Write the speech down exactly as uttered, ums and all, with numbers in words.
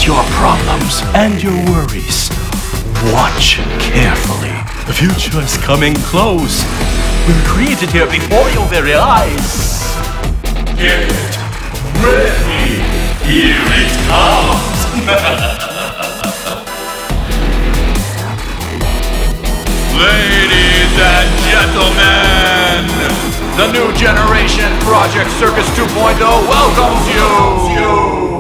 Forget your problems and your worries. Watch carefully. The future is coming close. We're created here before your very eyes. Get ready. Here it comes. Ladies and gentlemen, the new generation Project Circus two point oh welcomes you.